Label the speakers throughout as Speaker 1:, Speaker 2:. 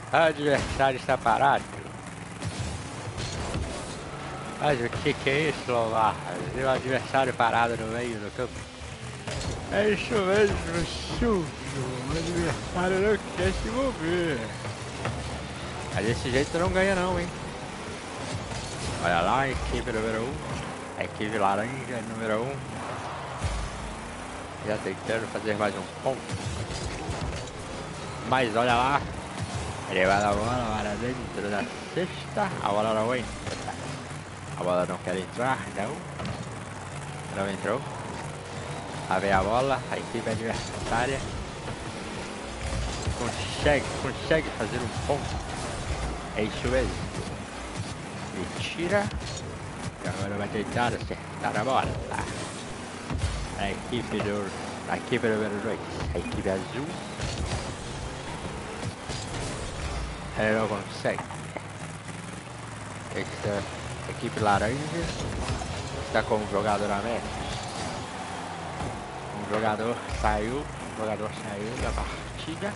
Speaker 1: O adversário está parado. Mas o que é isso, Lomar? O adversário parado no meio do campo. É isso mesmo, Silvio. O adversário não quer se mover. Mas desse jeito não ganha não, hein? Olha lá, a equipe número 1. A equipe laranja número 1. Já tentando fazer mais um ponto. Mas olha lá. Ele vai dar a bola para dentro da cesta. A bola não entra. A bola não quer entrar, não. Não entrou. Lá vem a bola. A equipe adversária consegue fazer um ponto. É isso mesmo. Ele tira. E agora vai tentar acertar a bola. Tá? A equipe número 2. A equipe azul. Ele não consegue. Essa equipe laranja está com um jogador a menos. Um jogador saiu da partida.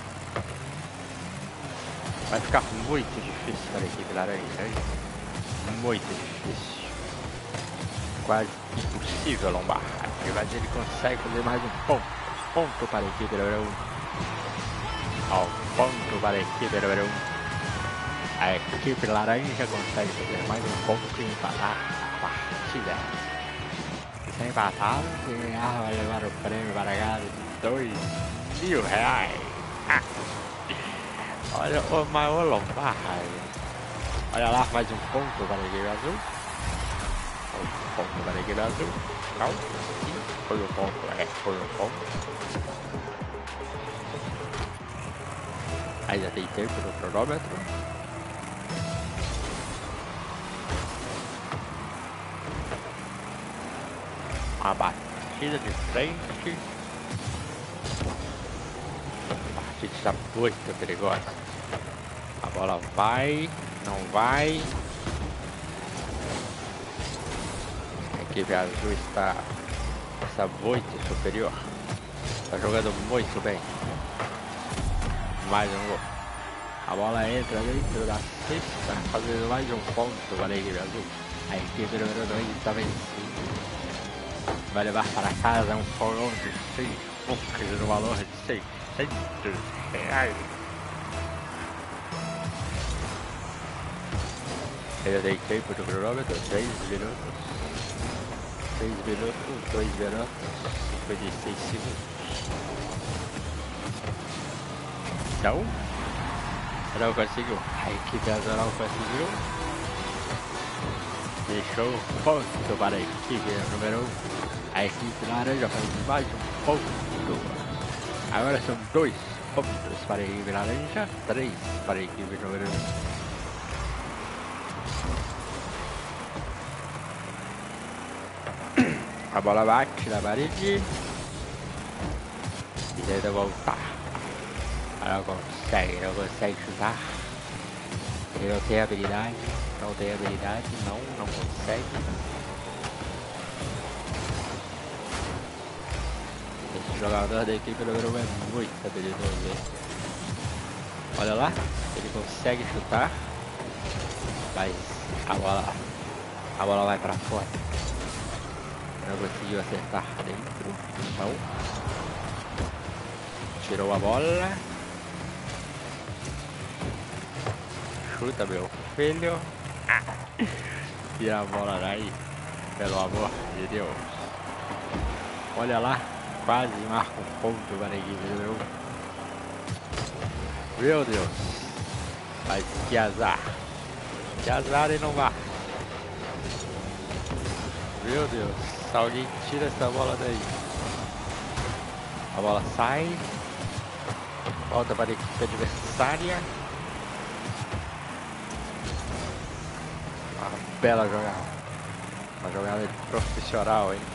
Speaker 1: Vai ficar muito difícil para a equipe laranja, hein? Muito difícil. Quase impossível, Lombar. Mas ele consegue fazer mais um ponto. Ponto para a equipe número 1. Ao ponto para a equipe número 1. A equipe laranja consegue fazer mais um ponto e empatar a partida. Se empatar, se ganhar, vai levar o prêmio para casa de R$2.000. Olha o maior Lombar. Olha lá, mais um ponto para a equipe azul. Um ponto para a equipe azul. Não, foi o ponto, foi o ponto. Aí já tem tempo no cronômetro. Uma batida de frente. A partida está muito perigosa. A bola vai, não vai. A equipe azul está muito superior. Está jogando muito bem. Mais um gol. A bola entra dentro da cesta, fazendo mais um ponto para a equipe azul. A equipe número 2 está vencendo. Vai levar para casa um fogão de 6 bocas no valor de R$600. Eu dei tempo do cronômetro, 3 minutos. 3 minutos, 2 minutos, 56 segundos. Não conseguiu. A equipe azul não conseguiu. Deixou ponto para a equipe número 1. A equipe laranja faz mais um ponto. Agora são 2 pontos para a equipe laranja, 3 para a equipe número 1. A bola bate na parede. E tenta voltar. Não consegue chutar. Ele não tem habilidade. Não consegue. Esse jogador da equipe número 1 é muito habilidoso, hein? Olha lá, ele consegue chutar, mas a bola vai para fora. Não conseguiu acertar dentro. Não. Tirou a bola. Chuta, meu filho. Tira a bola daí, pelo amor de Deus. Olha lá, quase marca um ponto para a equipe número 1. Meu Deus. Mas que azar. Que azar e não marca. Meu Deus. Alguém tira essa bola daí. A bola sai. Volta para a equipe adversária. Uma bela jogada. Uma jogada profissional, hein?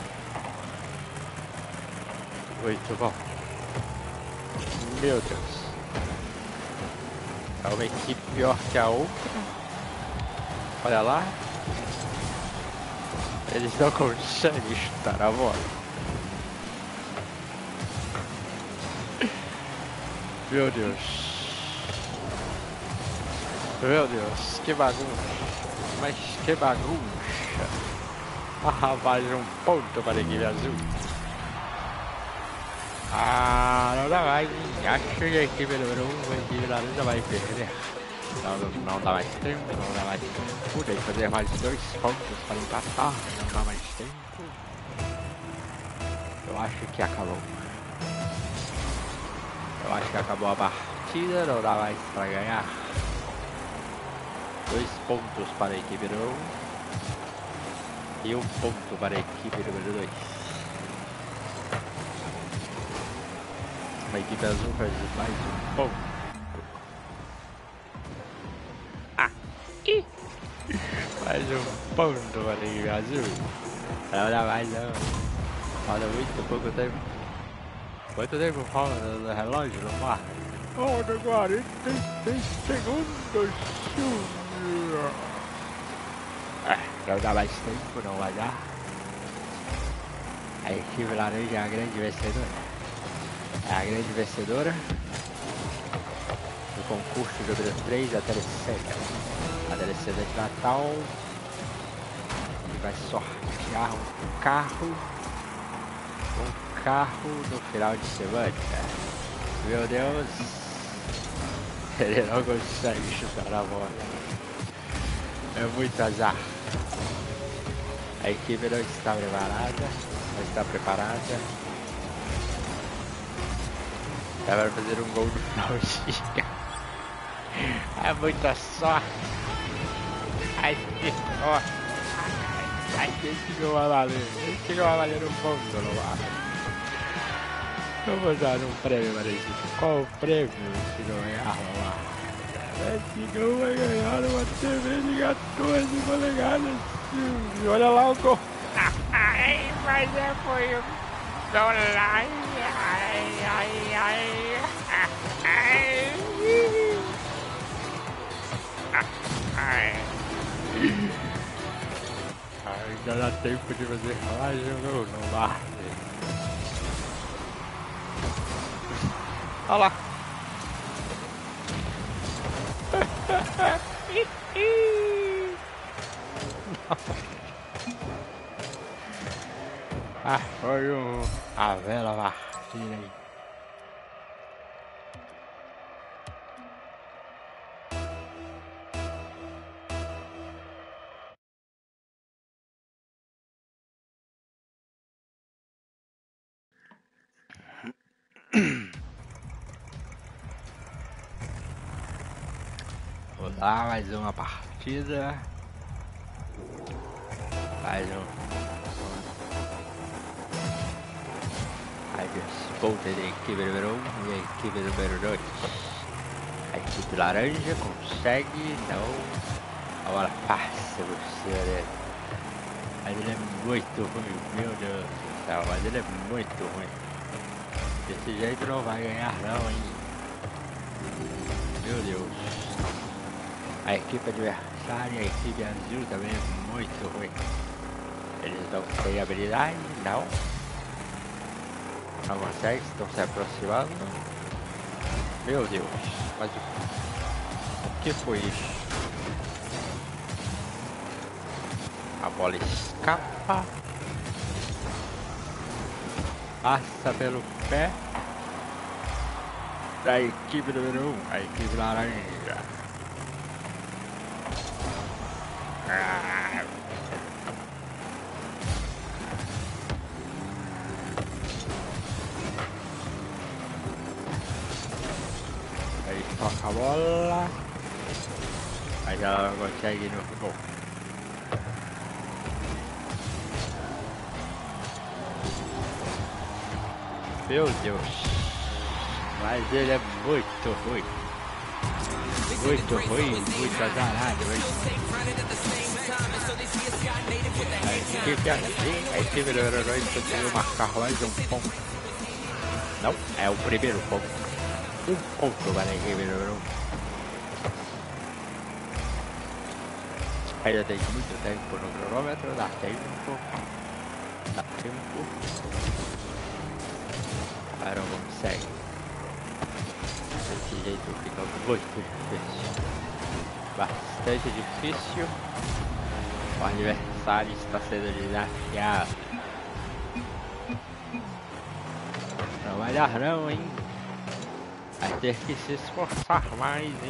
Speaker 1: Muito bom. Meu Deus. É uma equipe pior que a outra. Olha lá. Eles não conseguem chutar a bola. Meu Deus. Meu Deus, que bagunça. Mas que bagunça. Ah, mais um ponto para a equipe azul. Ah, não dá mais. Acho que a equipe número 1, a equipe laranja vai perder. Não dá mais tempo, não dá mais tempo. Tem que fazer mais 2 pontos para empatar. Não dá mais tempo. Eu acho que acabou. Eu acho que acabou a partida, não dá mais para ganhar. 2 pontos para a equipe número 1 e 1 ponto para a equipe número 2. A equipe azul faz mais 1 ponto. Mais 1 ponto para a equipe azul. Não dá mais não. Falta muito pouco tempo. Quanto tempo falta no relógio, Lomar? Falta 46 segundos. Não dá mais tempo, não vai dar. A equipe laranja é a grande vencedora. É a grande vencedora do concurso número 3 da Telecena. A Telecena de Natal. Que vai sortear um carro no final de semana. Meu Deus. Ele não consegue chutar a bola. É muito azar. A equipe não está preparada. Não está preparada. Ela vai fazer um gol no finalzinho. É muita sorte. Ai, que sorte. Ai, esse gol vai valer. Esse gol vai valer no ponto, não vai. Eu vou dar um prêmio para esse. Qual o prêmio se ganhar lá? Esse gol vai ganhar uma TV de 14 polegadas. Olha lá o gol. Ai, mas foi um gol lá. Ainda dá tempo de fazer mais um gol, não dá. Olha lá. Ah, foi a vela partida aí. Vou dar mais uma partida. Mais um. Aí ponta da equipe número 1 e a equipe número 2. A equipe laranja consegue, não. A bola passa por cima dele. Mas ele é muito ruim, meu Deus do céu, mas ele é muito ruim. Desse jeito não vai ganhar não, hein. Meu Deus. A equipe adversária, a equipe azul também é muito ruim. Eles não têm habilidade, não. Não conseguem, estão se aproximando. Meu Deus, mas o que foi isso? A bola escapa. Passa pelo pé da equipe número 1, a equipe laranja. Aí toca a bola. Mas ela não consegue ir no gol. Meu Deus. Mas ele é muito ruim. Muito ruim, muito azarado. A equipe do Herói conseguiu marcar mais um ponto. Não, é o primeiro ponto. Um ponto para a equipe do Herói. Ainda tem muito tempo no cronômetro, dá tempo. Dá tempo. Mas não consegue. Desse jeito fica muito difícil. bastante difícil. O adversário está sendo desafiado. Não vai dar não, hein? Vai ter que se esforçar mais, hein?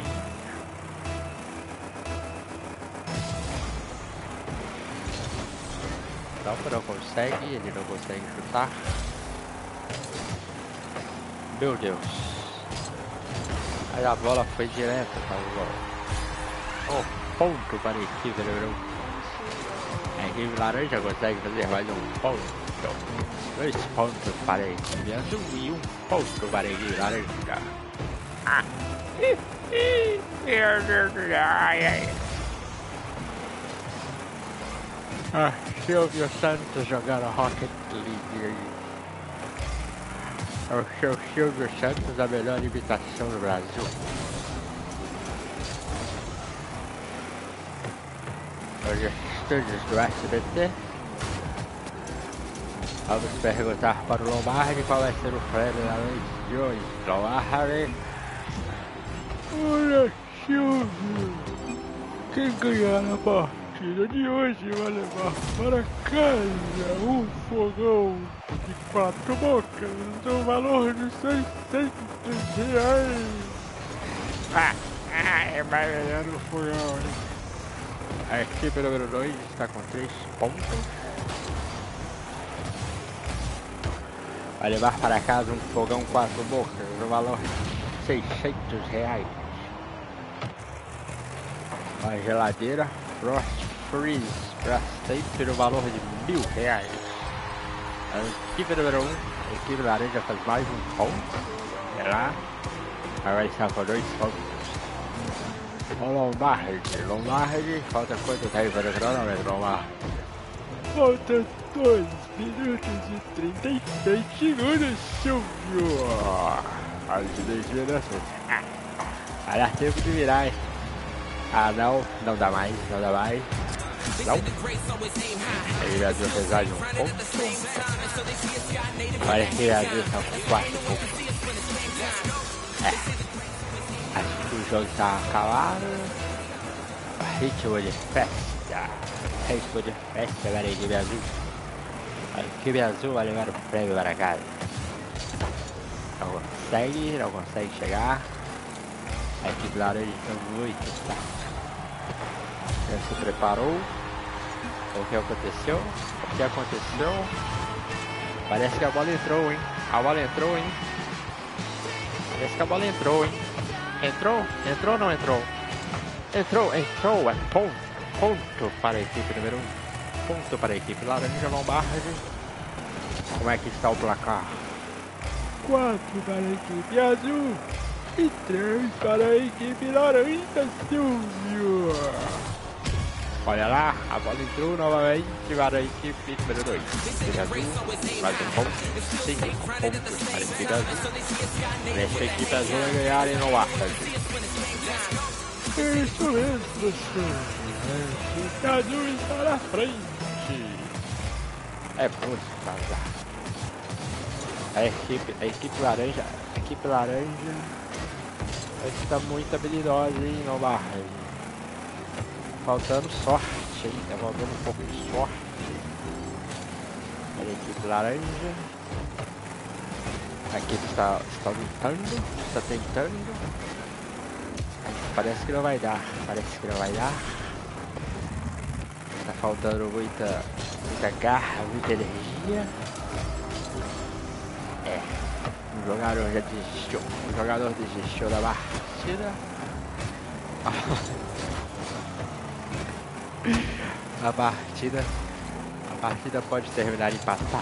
Speaker 1: Não consegue, ele não consegue chutar. Meu Deus. Aí a bola foi direta para o gol. Oh, ponto para a equipe número 1. A equipe laranja consegue fazer mais um ponto. 2 pontos para a equipe azul e 1 ponto para a equipe laranja. Silvio Santos jogando Rocket League. É o seu Silvio Santos, a melhor imitação do Brasil. Hoje, estúdios do SBT. Vamos perguntar para o Lombardi qual vai ser o prêmio da noite de hoje. Lombardi. Olha, Silvio. Quem ganhar a partida de hoje vai levar para casa um fogão de 4 bocas no valor de R$600. É mais melhor no fogão, hein? A equipe número 2 está com 3 pontos. Vai levar para casa um fogão 4 bocas no valor de R$600. Uma geladeira Frost Freeze para sempre no valor de R$1.000. A equipe número 1, a equipe laranja faz mais um ponto. Será? Agora está com 2 pontos. O Lombardi, falta quanto tempo para o cronômetro, Lombardi? Falta 2 minutos e 36 segundos, Silvio. As desvirações. Vai dar tempo de virar, hein? Ah, não dá mais. Não. Ele vai precisar de um ponto. Parece que ele está com 4 pontos. Acho que o jogo está acabado. Ritmo de festa para a equipe azul. A equipe azul vai levar o prêmio para casa. Não consegue chegar. A equipe laranja está muito tarde. Já se preparou. O que aconteceu? Parece que a bola entrou, hein? Parece que a bola entrou, hein? Entrou ou não entrou? Entrou, é ponto para a equipe número 1. Ponto para a equipe laranja, Lombardi. Como é que está o placar? 4 para a equipe azul e 3 para a equipe laranja, Silvio. Olha lá, a bola entrou novamente para a equipe número 2. Equipe azul, mais um ponto. 5 pontos para a equipe azul. Nesta equipe azul vai ganhar em Lombardi. Isso mesmo, senhor. A equipe azul está na frente. É muito vazar. A equipe laranja está muito habilidosa, hein, Lombardi. Faltando sorte, hein? Tá faltando um pouco de sorte. A equipe laranja. A equipe está tentando. Parece que não vai dar. Tá faltando muita garra, muita energia. O jogador desistiu da partida. A partida pode terminar empatada.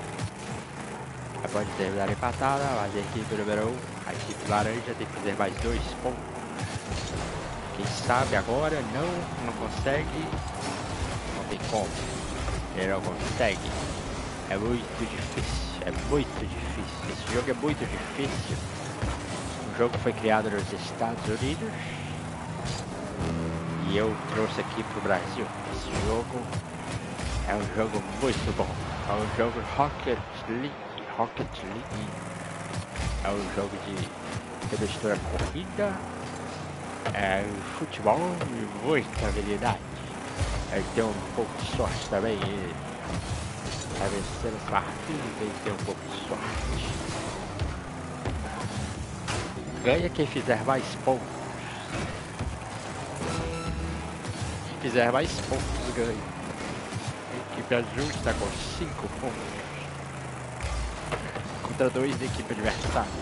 Speaker 1: Mas a equipe número 1, a equipe laranja, tem que fazer mais 2 pontos. Quem sabe agora não consegue. Não tem como. Ele não consegue. É muito difícil. Esse jogo é muito difícil. O jogo foi criado nos Estados Unidos. E eu trouxe aqui pro Brasil. Esse jogo é um jogo muito bom. É um jogo Rocket League. É um jogo que mistura corrida, Futebol e muita habilidade. Aí tem um pouco de sorte também. E vai vencer as partidas e tem um pouco de sorte. Ganha quem fizer mais pontos. Quem fizer mais pontos ganha. A equipe azul está com 5 pontos. Contra 2 da equipe adversária.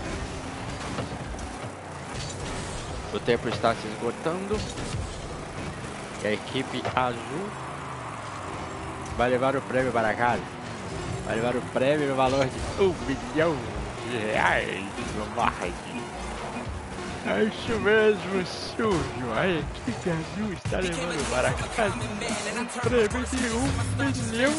Speaker 1: O tempo está se esgotando. E a equipe azul vai levar o prêmio para casa. Vai levar o prêmio no valor de R$1 milhão no marketing. É isso mesmo, Silvio. A equipe azul está levando para casa um prêmio de R$1 milhão.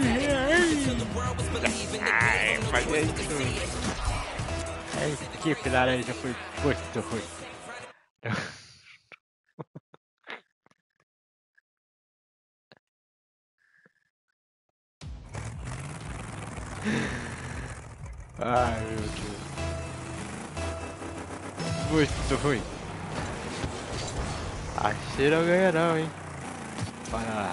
Speaker 1: Mas é isso mesmo. A equipe laranja foi muito ruim. Ai, meu Deus. Muito ruim. Acho que não ganha não, hein. Bora lá.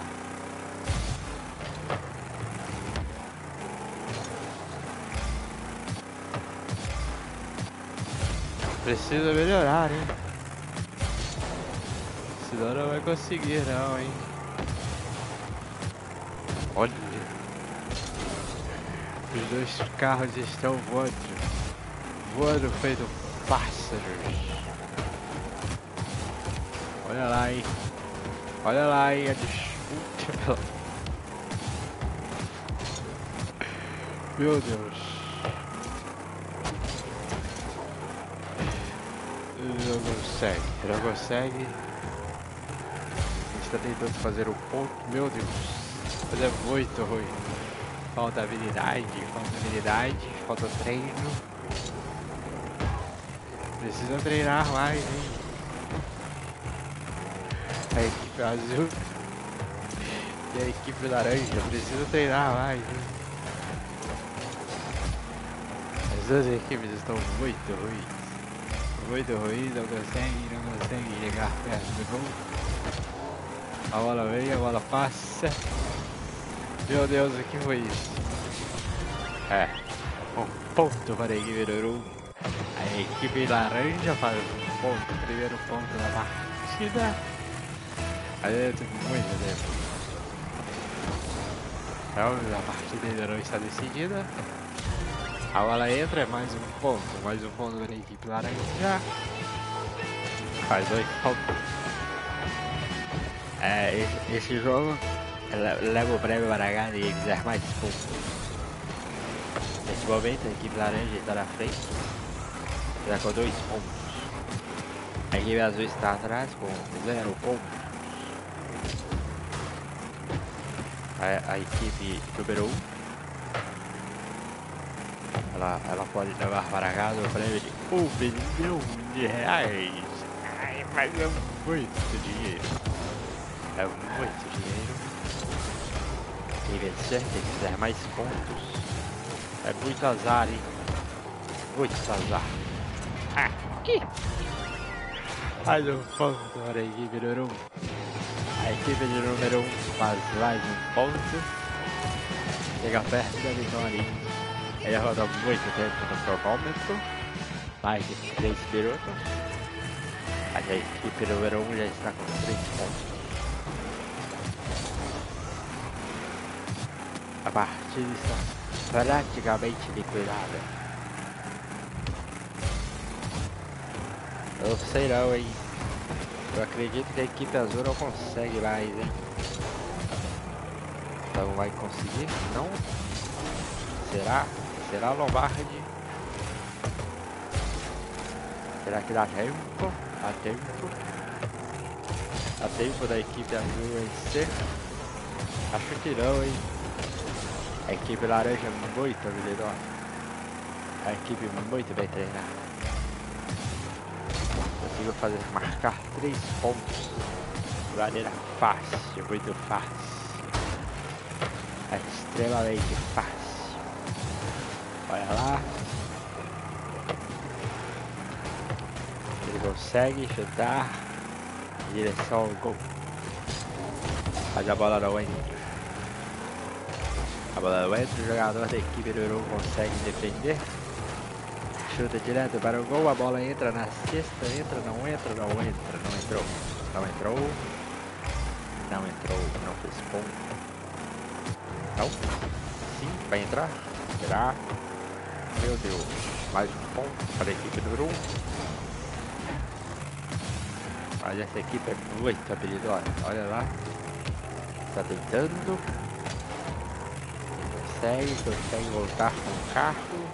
Speaker 1: Precisa melhorar, hein. Senão não vai conseguir não, hein. Olha. Os dois carros estão voando feito pássaros. Olha lá, hein. Olha lá, hein, a disputa. Meu Deus. Não consegue. A gente está tentando fazer o ponto. Meu Deus. Mas é muito ruim. Falta habilidade, falta treino. Precisa treinar mais, hein? A equipe azul e a equipe laranja precisa treinar mais, hein? As duas equipes estão muito ruins. Não conseguem chegar perto do gol. A bola vem, a bola passa. Meu Deus, o que foi isso? Um ponto para a equipe do Uruguai. A equipe laranja faz um ponto, primeiro ponto da partida. Aí tem muito tempo. Então a partida ainda não está decidida. A bola entra, é mais um ponto para a equipe laranja. Faz 8 pontos. Esse jogo leva o prêmio para cá e quiser mais pontos. Nesse momento a equipe laranja está na frente, está com 2 pontos. A equipe azul está atrás com 0 pontos. A equipe número 1 ela pode levar para casa o prêmio de R$1 milhão. Ai, mas é muito dinheiro. É muito dinheiro. Quem vencer, quem fizer mais pontos. É muito azar, hein? Muito azar. Aqui! Mais um ponto para a equipe número 1. A equipe de número 1 faz mais um ponto. Chega perto da vitória. Ele roda muito tempo no cronômetro. Mais de 3 minutos. Mas a equipe número 1 já está com 3 pontos. A partida está praticamente liquidada. Eu sei não, hein. Eu acredito que a equipe azul não consegue mais, hein. Então vai conseguir? Não? Será? Será Lombardi? Será que dá tempo? Dá tempo? Dá tempo da equipe azul vencer? Acho que não, hein. A equipe laranja é muito habilidosa. A equipe muito bem treinada. Consigo marcar 3 pontos de maneira fácil, muito fácil. É extremamente fácil. Olha lá. Ele consegue chutar. em direção ao gol. Mas a bola não entra. A bola não entra, o jogador da equipe do Urugu consegue defender. Chuta direto para o gol, a bola entra na cesta, entra, não entra, não entra, não entrou. Não entrou. Não entrou, não fez ponto. Não? Sim, vai entrar? Será? Meu Deus, mais um ponto para a equipe do Urugu. Mas essa equipe é muito habilidosa, olha lá. Está tentando. Consegue voltar com o carro.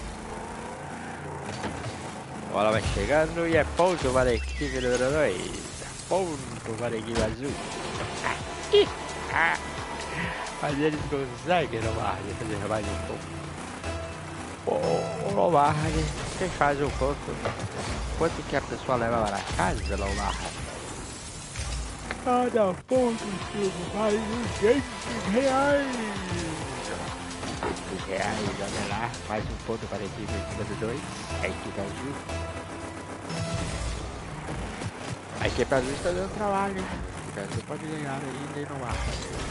Speaker 1: A bola vai chegando e é ponto para a equipe do Urugu. Ponto para a equipe azul. Mas eles conseguem Lombardi fazer mais um ponto. O Lombardi, quem faz o ponto? Quanto que a pessoa leva para casa, Lombardi? Cada ponto mais R$200. R$200, olha lá. Mais um ponto para a equipe número 2. A equipe azul. A equipe azul está dando trabalho, hein? A equipe azul pode ganhar ainda e não marca.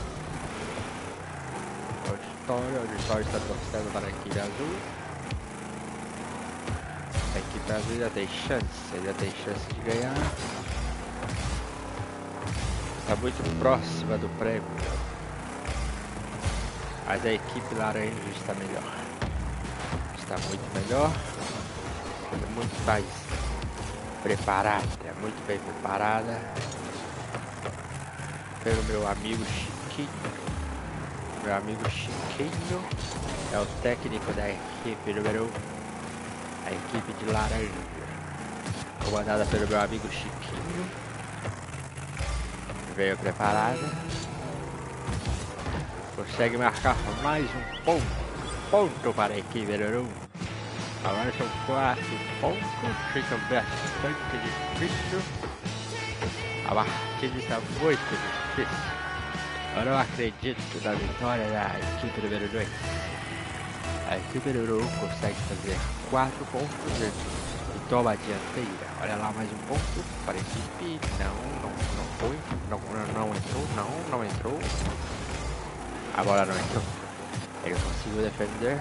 Speaker 1: O auditório está torcendo para a equipe azul. A equipe azul já tem chance de ganhar. Está muito próxima do prêmio. Mas a equipe laranja está melhor. Está muito melhor. Muito mais preparada. Muito bem preparada. Pelo meu amigo Chiquinho. Meu amigo Chiquinho é o técnico da equipe número 1. A equipe de laranja. Comandada pelo meu amigo Chiquinho. Veio preparada. Consegue marcar mais um ponto. Ponto para a equipe número 1. Agora são 4 pontos. Fica bastante difícil. A partida está muito difícil. Eu não acredito na vitória da equipe número 2. A equipe número 1 consegue fazer 4 pontos e toma a dianteira. Olha lá, mais um ponto para a equipe. Não foi. Não entrou. A bola não entrou. Ele conseguiu defender.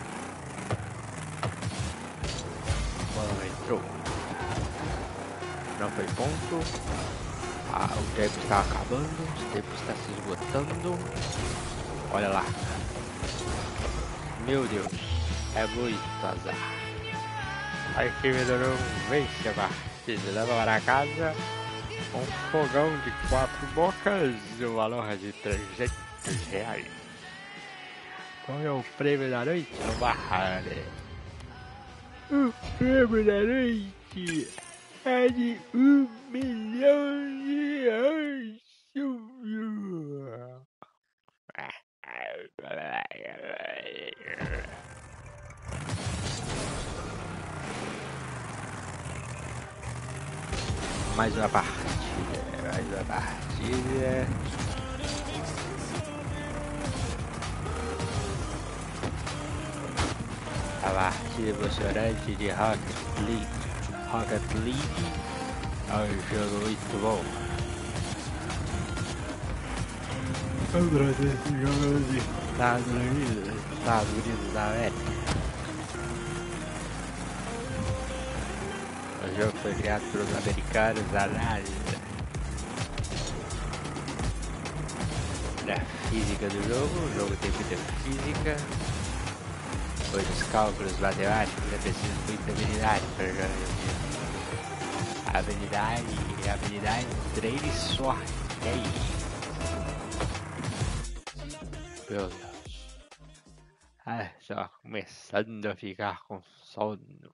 Speaker 1: A bola não entrou. Não foi ponto. O tempo está acabando, o tempo está se esgotando. Olha lá. Meu Deus, é muito azar. A equipe do Urugu vence a partida, leva para casa um fogão de 4 bocas e o valor de R$300. Qual é o prêmio da noite, Lombardi? O prêmio da noite é de R$1 milhão. Mais uma partida. A partida emocionante de Rocket League é um jogo muito bom. Eu trouxe esse jogo dos Estados Unidos da América. O jogo foi criado pelos americanos da NASA. Da física do jogo, o jogo tem muita física. Pois os cálculos matemáticos é preciso muita habilidade para jogar esse jogo. Habilidade, treino e sorte. É isso. Meu Deus. Só começando a ficar com sono.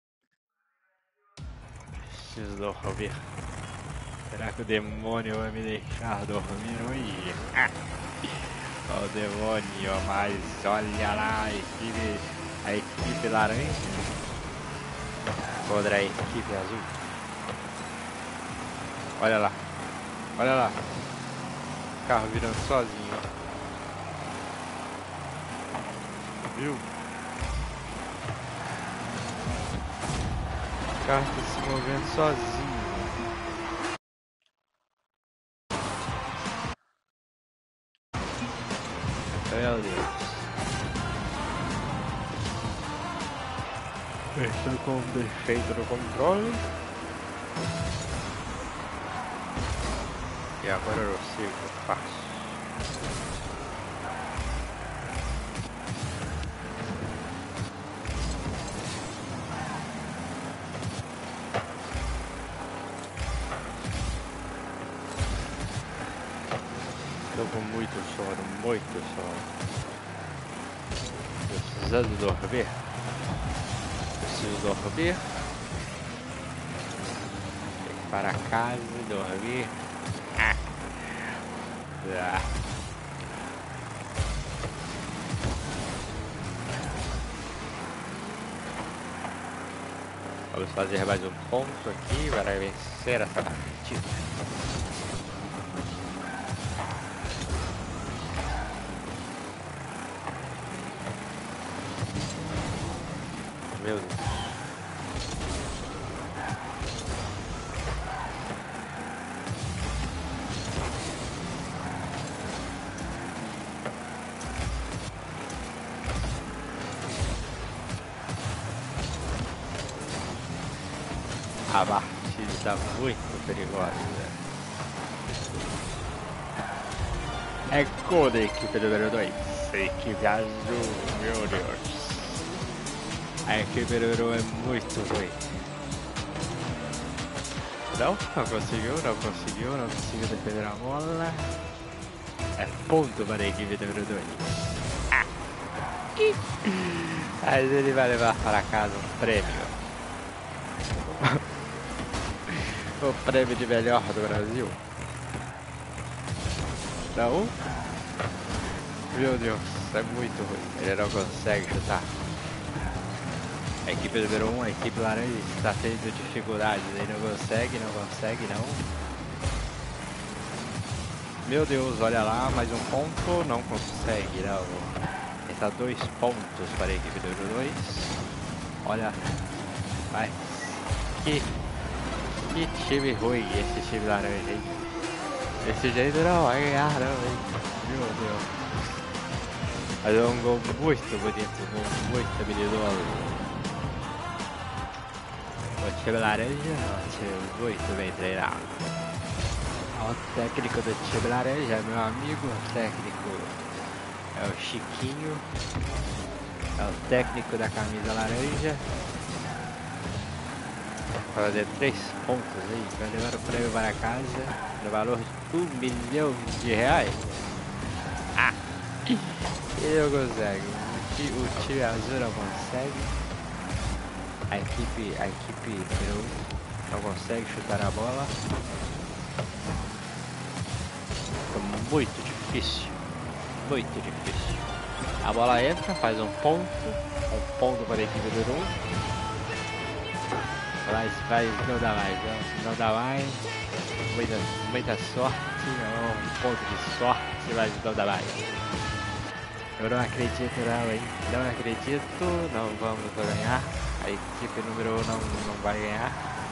Speaker 1: Preciso dormir. Será que o demônio vai me deixar dormir hoje? O demônio, mas olha lá, a equipe laranja contra a equipe azul. Olha lá. O carro virando sozinho. Viu? O carro tá se movendo sozinho. Estou com um defeito no controle. E agora eu sei o que eu faço. Estou com muito sono, muito sono. Precisando dormir. Preciso dormir. Tem que ir para casa e dormir. Vamos fazer mais um ponto aqui para vencer essa partida. Meu Deus. A partida está muito perigosa. É gol da equipe número 2. A equipe azul, meu Deus. A equipe número 1 é muito ruim. Não conseguiu defender a bola. É ponto para a equipe número 2. Mas ele vai levar para casa um prêmio. O prêmio de melhor do Brasil. Não? Meu Deus, é muito ruim. Ele não consegue chutar. A equipe número 1, a equipe laranja, está tendo dificuldades. Ele não consegue, não. Meu Deus, olha lá, mais um ponto. Não consegue, não. Está 2 pontos para a equipe número 2. Olha, vai. Que time ruim esse time laranja, hein? Desse jeito não vai ganhar, não, hein? Meu Deus. Mas é um gol muito bonito, um gol muito habilidoso. O time laranja é um time muito bem treinado. O técnico do time laranja é meu amigo, o técnico é o Chiquinho. É o técnico da camisa laranja. Vai fazer 3 pontos aí, vai levar o prêmio para casa no valor de R$1 milhão. Ele não consegue, o time azul não consegue, a equipe número 1 não consegue chutar a bola. Fica muito difícil, A bola entra, faz um ponto para a equipe número 1. Vai, não dá mais, muita sorte, um ponto de sorte, mas não dá mais. Eu não acredito não, hein, não vamos ganhar, a equipe número 1 não vai ganhar.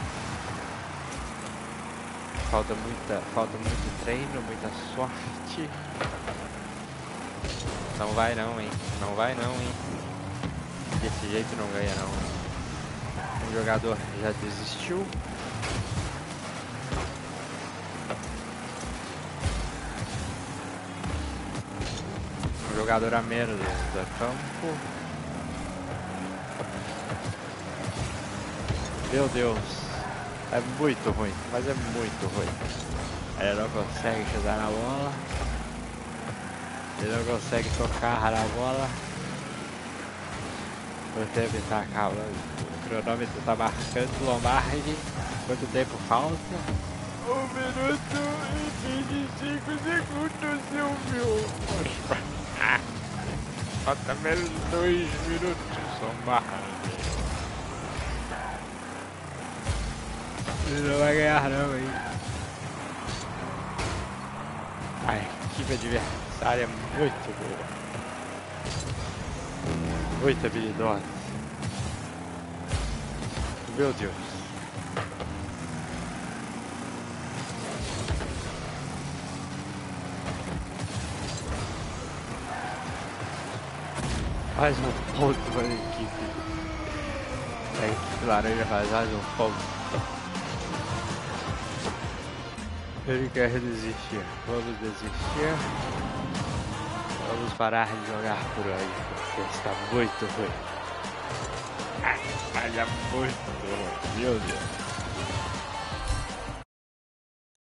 Speaker 1: Falta muito treino, muita sorte. Não vai não, hein, desse jeito não ganha não. O jogador já desistiu. Um jogador a menos do campo. Meu Deus. É muito ruim, mas é muito ruim. Ele não consegue chutar na bola. Ele não consegue tocar na bola. O tempo está acabando. O cronômetro está marcando. Lombardi. Quanto tempo falta? 1 minuto e 25 segundos, Silvio. Falta menos 2 minutos, Lombardi. Ele não vai ganhar não, hein? A equipe adversária é muito boa. Muito habilidosa. Meu Deus. Mais um ponto para a equipe. A equipe laranja faz mais um ponto. Ele quer desistir. Vamos desistir. Vamos parar de jogar por aí, porque está muito ruim. Olha, muito ruim, meu Deus.